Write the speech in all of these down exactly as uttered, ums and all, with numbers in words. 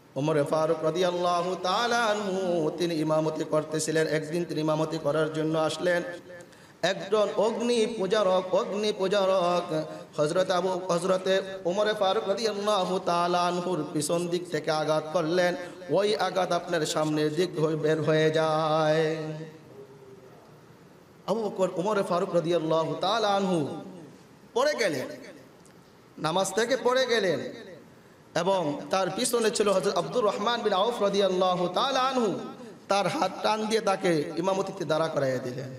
ওমর ফারুক রাদিয়াল্লাহু তাআলা আনহু তিনি ইমামতি করতেছিলেন। একদিন তিনি ইমামতি করার জন্য আসলেন। একজন অগ্নি পূজারক অগ্নি পূজারক হযরত আবু হযরতে ওমর ফারুক রাদিয়াল্লাহু তাআলা আনহুর পিছন দিক থেকে আঘাত করলেন। ওই আঘাত আপনার সামনের দিক হয়ে বের হয়ে যায়। আবু বকর ওমর ফারুক রাদিয়াল্লাহু তাআলা আনহু পড়ে গেলেন, নামাজ থেকে পড়ে গেলেন এবং তার পিছনে ছিল হযরত আব্দুর রহমান বিন আউফ রাদিয়াল্লাহু তাআলা আনহু। তার হাত টান দিয়ে তাকে ইমামতিতে দাঁড়া করাইয়া দিলেন।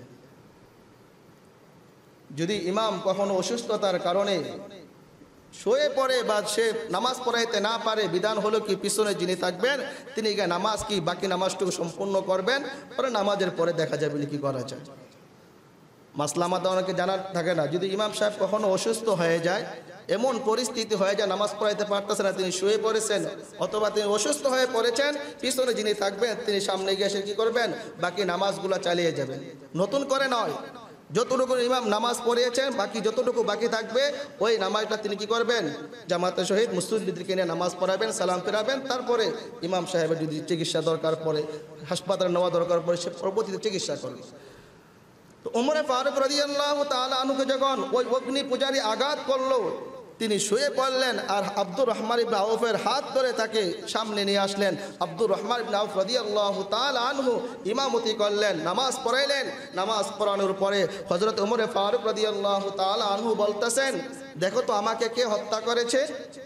যদি ইমাম কখনো অসুস্থতার কারণে শুয়ে পড়ে বা সে নামাজ পড়াইতে না পারে, বিধান হলো কি পিছনে যিনি থাকবেন তিনি গিয়ে নামাজ কি বাকি নামাজটুকু সম্পূর্ণ করবেন, পরে নামাজের পরে দেখা যাবে কি করা যায়। মাসলা আমাদের অনেকে জানার থাকে না। যদি ইমাম সাহেব কখনো অসুস্থ হয়ে যায়, এমন পরিস্থিতি হয়ে যায় নামাজ পড়াইতে পারতেছে না, তিনি শুয়ে পড়েছেন অথবা তিনি অসুস্থ হয়ে পড়েছেন, পিছনে যিনি থাকবেন তিনি সামনে গিয়ে এসে কী করবেন, বাকি নামাজগুলো চালিয়ে যাবেন, নতুন করে নয়। যতটুকু ইমাম নামাজ পড়িয়েছেন বাকি যতটুকু বাকি থাকবে ওই নামাজটা তিনি কি করবেন, জামাতের সহিত মুসল্লিদেরকে নিয়ে নামাজ পড়াবেন, সালাম ফেরাবেন। তারপরে ইমাম সাহেবের যদি চিকিৎসা দরকার পড়ে, হাসপাতালে নেওয়া দরকার পড়ে, সে পরবর্তীতে চিকিৎসা করবে। তো ওমর ফারুক রাদিয়াল্লাহু তাআলা আনহুকে যখন ওই অগ্নি পূজারী আঘাত করলো, তিনি শুয়ে পড়লেন আর আব্দুর রহমান ইবনে আউফের হাত ধরে তাকে সামনে নিয়ে আসলেন। আব্দুর রহমান ইবনে আউফ রাদিয়াল্লাহু তাআলা আনহু ইমামতি করলেন, নামাজ পড়াইলেন। নামাজ পড়ানোর পরে হযরত ওমর ফারুক রাদিয়াল্লাহু তাআলা আনহু বলতেছেন, দেখো তো আমাকে কে হত্যা করেছে।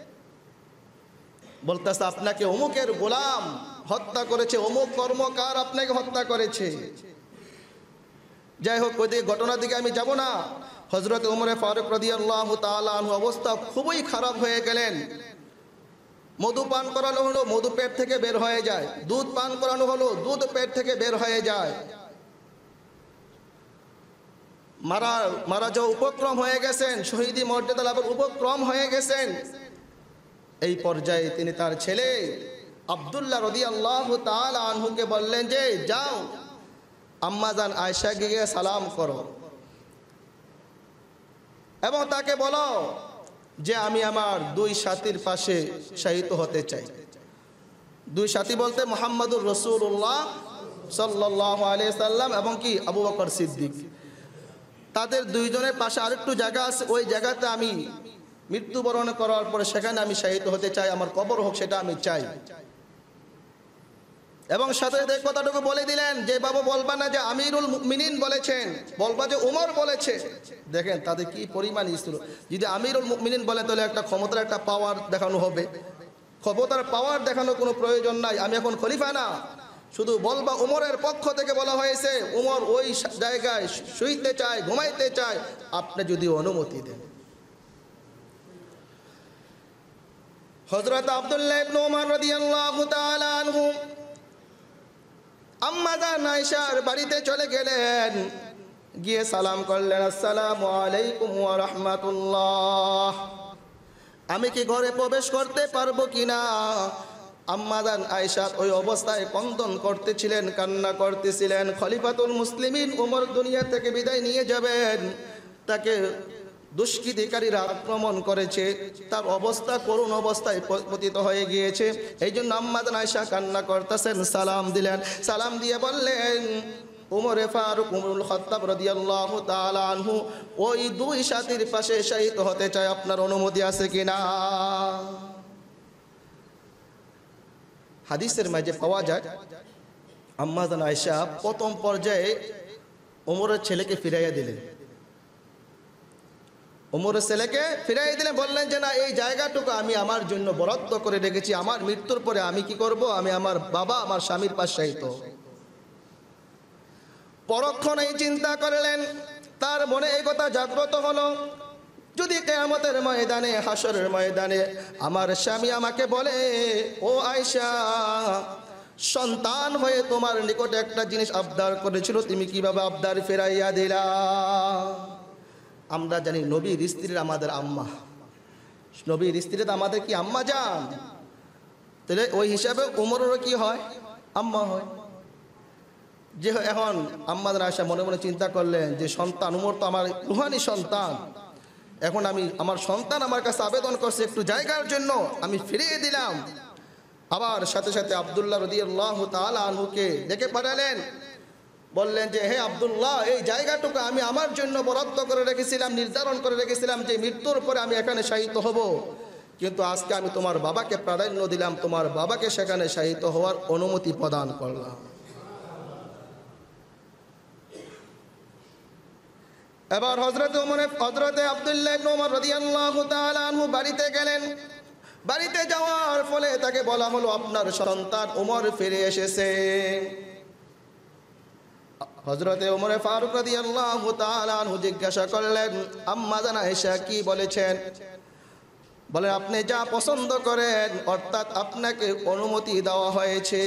বলতেছে, আপনাকে অমুকের গোলাম হত্যা করেছে, অমুক কর্মকার আপনাকে হত্যা করেছে। যাই হোক, ওই দিকে ঘটনার দিকে আমি যাব না। হযরত ওমর ফারুক রাদিয়াল্লাহু তাআলা আনহু অবস্থা খুবই খারাপ হয়ে গেলেন। মধু পান করানো হলো, মধু পেট থেকে বের হয়ে যায়। দুধ পান করানো হলো, দুধ পেট থেকে বের হয়ে যায়। মারা মারা যাওয়া উপক্রম হয়ে গেছেন, শহীদি মর্যাদা লাভের উপক্রম হয়ে গেছেন। এই পর্যায়ে তিনি তার ছেলে আব্দুল্লাহ রাদিয়াল্লাহু তাআলা আনহুকে বললেন যে, যাও আম্মাজান আয়েশাকে গিয়ে সালাম করো এবং তাকে বলো যে আমি আমার দুই সাথীর পাশে শহীদ হতে চাই। দুই সাথী বলতে মুহাম্মদুর রাসূলুল্লাহ সাল্লাল্লাহু আলাইহি সাল্লাম এবং কি আবু বকর সিদ্দিক। তাদের দুইজনের পাশে আরেকটু জায়গা আছে, ওই জায়গাতে আমি মৃত্যুবরণ করার পরে সেখানে আমি শহীদ হতে চাই, আমার কবর হোক সেটা আমি চাই। এবং সাথে সাথে কথাটুকু বলে দিলেন যে, বাবা বলবা না যে আমিরুল মুমিনিন বলেছেন, বলবা যে উমর বলেছে। দেখেন তাদের কি পরিমাণ ছিল। যদি আমিরুল মুমিনিন বলে তাহলে একটা ক্ষমতার একটা পাওয়ার দেখানো হবে, ক্ষমতার পাওয়ার দেখানোর কোনো প্রয়োজন নাই। আমি এখন খলিফা না, শুধু বলবা উমরের পক্ষ থেকে বলা হয়েছে, উমর ওই জায়গায় শুইতে চায়, ঘুমাইতে চায়, আপনি যদি অনুমতি দেন। হযরত আব্দুল্লাহ ইবনে উমর রাদিয়াল্লাহু তাআলা আনহু আম্মাজান আয়েশার বাড়িতে চলে গেলেন, গিয়ে সালাম করলেন, আসসালামু আলাইকুম ওয়া রাহমাতুল্লাহ, আমি কি ঘরে প্রবেশ করতে পারবো কিনা। আম্মাজান আয়েশা ওই অবস্থায় ক্রন্দন করতেছিলেন, কান্না করতেছিলেন। খলিফাতুল মুসলিমিন ওমর দুনিয়া থেকে বিদায় নিয়ে যাবেন, তাকে দুষ্কৃতিকারীরা আক্রমণ করেছে, তার অবস্থা করুণ অবস্থায় পতিত হয়ে গিয়েছে। এই জন্য আম্মাজান আয়েশা কান্না করতেছেন। সালাম দিলেন, সালাম দিয়ে বললেন, ওমর ফারুক উমরুল খাত্তাব রাদিয়াল্লাহু তাআলা আনহু ওই দুই সাথীর পাশে শহীদ হতে চায়, আপনার অনুমতি আছে কিনা। হাদিসের মাঝে পাওয়া যায় আম্মাজান আয়েশা প্রথম পর্যায়ে ওমরের ছেলেকে ফিরাইয়া দিলেন, ওমরের ছেলেকে ফিরাই দিলেন, বললেন যে না, এই জায়গাটুকু আমি আমার জন্য বরাদ্দ করে রেখেছি, আমার মৃত্যুর পরে আমি কি করব, আমি আমার বাবা আমার স্বামীর পাশে শহীদ হব। পরক্ষণে এই চিন্তা করলেন, তার মনে এই কথা জাগ্রত হলো, যদি কিয়ামতের ময়দানে, হাসরের ময়দানে আমার স্বামী আমাকে বলে, ও আয়েশা, সন্তান হয়ে তোমার নিকটে একটা জিনিস আবদার করেছিল, তুমি কিভাবে আবদার ফেরাইয়া দিলা। আমরা জানি নবীর স্ত্রীর আমাদের আম্মা, নবীর স্ত্রীরা আমাদের কি আম্মা জান, তাহলে ওই হিসাবে উমরেরও কি হয়, আম্মা হয়। যে এখন আম্মাদের আয়েশা মনে মনে চিন্তা করলেন যে সন্তান, উমর তো আমার রুহানি সন্তান, এখন আমি আমার সন্তান আমার কাছে আবেদন করছে একটু জায়গার জন্য, আমি ফিরিয়ে দিলাম। আবার সাথে সাথে আব্দুল্লাহ রাদিয়াল্লাহু তাআলা আনহুকে ডেকে পাঠালেন, বললেন যে হে আব্দুল্লাহ, এই জায়গাটুকু আমি আমার জন্য বরাদ্দ করে রেখেছিলাম, নির্ধারণ করে রেখেছিলাম যে মৃত্যুর পরে আমি এখানে শায়িত হব, কিন্তু আজকে আমি তোমার বাবাকে প্রাধান্য দিলাম, তোমার বাবাকে সেখানে শায়িত হওয়ার অনুমতি প্রদান করলাম। এবার হযরতে ওমর হযরতে আব্দুল্লাহ ইবনে ওমর রাদিয়াল্লাহু তাআলা আনহু বাড়িতে গেলেন। বাড়িতে যাওয়ার ফলে তাকে বলা হলো, আপনার সন্তান ওমর ফিরে এসেছে। হযরতে ওমর ফারুক রাদিয়াল্লাহু তাআলা আনহু জিজ্ঞাসা করলেন, আম্মা জান আয়েশা কি বলেছেন? বলেন, আপনি যা পছন্দ করেন, অর্থাৎ আপনাকে অনুমতি দেওয়া হয়েছে,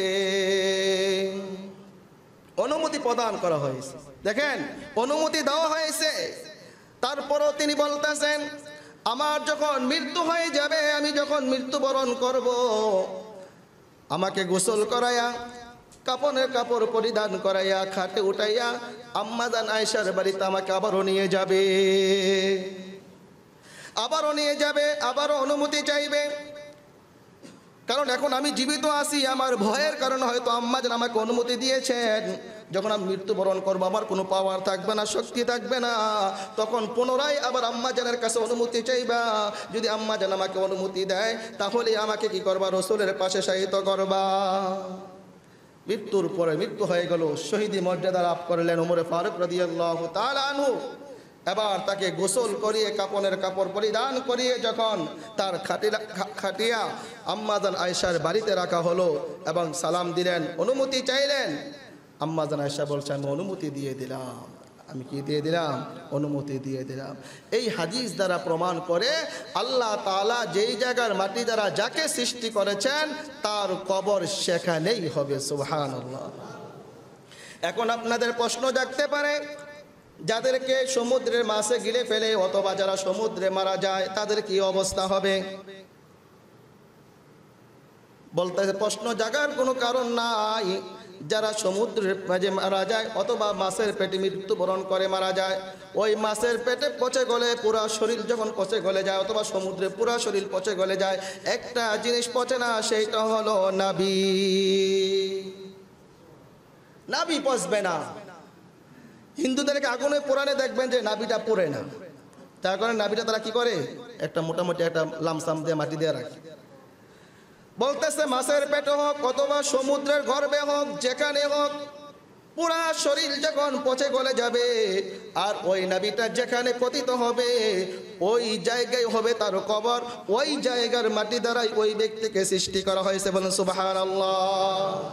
অনুমতি প্রদান করা হয়েছে। দেখেন, অনুমতি দেওয়া হয়েছে, তারপরও তিনি বলতেছেন, আমার যখন মৃত্যু হয়ে যাবে, আমি যখন মৃত্যুবরণ করব, আমাকে গোসল করাইয়া কাপনের কাপড় পরিধান করাইয়া খাটে উঠাইয়া আম্মা জান আয়েশার বাড়িতে আমাকে আবারও নিয়ে যাবে, আবারও নিয়ে যাবে, আবারও অনুমতি চাইবে। কারণ এখন আমি জীবিত আছি, আমার ভয়ের কারণে হয়তো আম্মা জান আমাকে অনুমতি দিয়েছেন, যখন আমি মৃত্যুবরণ করবো আমার কোনো পাওয়ার থাকবে না, শক্তি থাকবে না, তখন পুনরায় আবার আম্মা জানের কাছে অনুমতি চাইবা। যদি আম্মা জান আমাকে অনুমতি দেয়, তাহলে আমাকে কি করবা? রাসূলের পাশে শায়িত করবা। মৃত্যুর পরে মৃত্যু হয়ে গেল, শহীদি মর্যাদা লাভ করলেন ওমর ফারুক রাদিয়াল্লাহু তাআলা আনহু। এবার তাকে গোসল করিয়ে কাপনের কাপড় পরিধান করিয়ে যখন তার খাটিয়া খাটিয়া আম্মা জান আয়েশার বাড়িতে রাখা হলো এবং সালাম দিলেন, অনুমতি চাইলেন, আম্মা জান আয়েশা বলছেন, আমি অনুমতি দিয়ে দিলাম। আমি কি দিয়ে দিলাম? অনুমতি দিয়ে দিলাম। এই হাদিস দ্বারা প্রমাণ করে আল্লাহ তাআলা যেই জায়গার মাটি দ্বারা যাকে সৃষ্টি করেছেন তার কবর সেখানেই হবে। সুবহানাল্লাহ। এখন আপনাদের প্রশ্ন জাগতে পারে, যাদেরকে সমুদ্রের মাছে গিলে ফেলে অথবা যারা সমুদ্রে মারা যায় তাদের কি অবস্থা হবে? বলতে প্রশ্ন জাগার কোনো কারণ নাই। যারা সমুদ্রের মাঝে মারা যায় অথবা মাছের পেটে মৃত্যুবরণ করে মারা যায়, ওই মাছের পেটে পচে গলে পুরা শরীর যখন পচে গলে যায় অথবা সমুদ্রে পুরা শরীর পচে গলে যায়, একটা জিনিস পচে না, সেইটা হলো নাভি। নাভি পচবে না। হিন্দুদেরকে আগুনে পোড়ালে দেখবেন যে নাভিটা পড়ে না, তার কারণে নাভিটা তারা কি করে? একটা মোটামুটি একটা লামসাম দিয়ে মাটি দিয়ে রাখে। বলতেছে মাছের পেটে হোক অথবা সমুদ্রের গর্ভে হোক, যেখানে হোক, পুরা শরীর যখন পচে গলে যাবে আর ওই নাভিটা যেখানে পতিত হবে ওই জায়গায় হবে তার কবর। ওই জায়গার মাটি দ্বারাই ওই ব্যক্তিকে সৃষ্টি করা হয়েছে। বলেন সুবহানাল্লাহ।